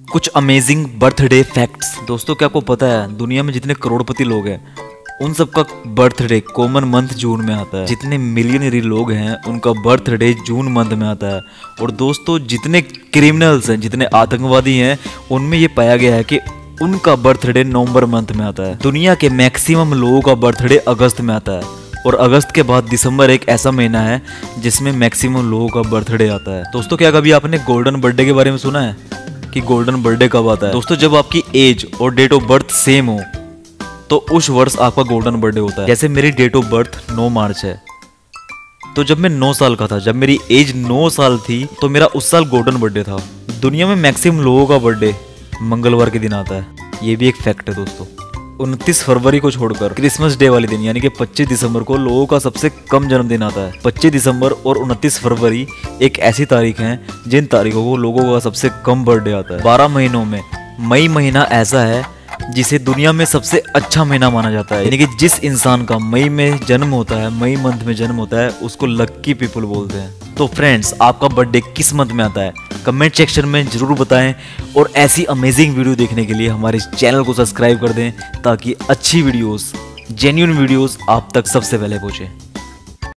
कुछ amazing birthday facts. दोस्तों क्या आपको पता है दुनिया में जितने करोड़पति लोग हैं उन सबका बर्थडे कॉमन मंथ जून में आता है। जितने मिलियनरी लोग हैं उनका बर्थडे जून मंथ में आता है। और दोस्तों जितने क्रिमिनल्स हैं, जितने आतंकवादी हैं, उनमें ये पाया गया है कि उनका बर्थडे नवंबर मंथ में आता है। दुनिया के मैक्सिमम लोगों का बर्थडे अगस्त में आता है और अगस्त के बाद दिसंबर एक ऐसा महीना है जिसमें मैक्सिमम लोगों का बर्थडे आता है। दोस्तों क्या कभी आपने गोल्डन बर्थडे के बारे में सुना है कि गोल्डन बर्थडे कब आता है? दोस्तों जब आपकी एज और डेट ऑफ बर्थ सेम हो तो उस वर्ष आपका गोल्डन बर्थडे होता है। जैसे मेरी डेट ऑफ बर्थ 9 मार्च है, तो जब मैं 9 साल का था, जब मेरी एज 9 साल थी, तो मेरा उस साल गोल्डन बर्थडे था। दुनिया में मैक्सिमम लोगों का बर्थडे मंगलवार के दिन आता है। ये भी एक फैक्ट है दोस्तों। 29 फरवरी को छोड़कर क्रिसमस डे वाले दिन यानी कि 25 दिसंबर को लोगों का सबसे कम जन्मदिन आता है। 25 दिसंबर और 29 फरवरी एक ऐसी तारीख हैं जिन तारीखों को लोगों का सबसे कम बर्थडे आता है। 12 महीनों में मई महीना ऐसा है जिसे दुनिया में सबसे अच्छा महीना माना जाता है। यानी कि जिस इंसान का मई में जन्म होता है, मई मंथ में जन्म होता है, उसको लक्की पीपल बोलते हैं। तो फ्रेंड्स आपका बर्थडे किस मंथ में आता है कमेंट सेक्शन में जरूर बताएं और ऐसी अमेजिंग वीडियो देखने के लिए हमारे इस चैनल को सब्सक्राइब कर दें ताकि अच्छी वीडियोस, जेन्युइन वीडियोस आप तक सबसे पहले पहुंचे।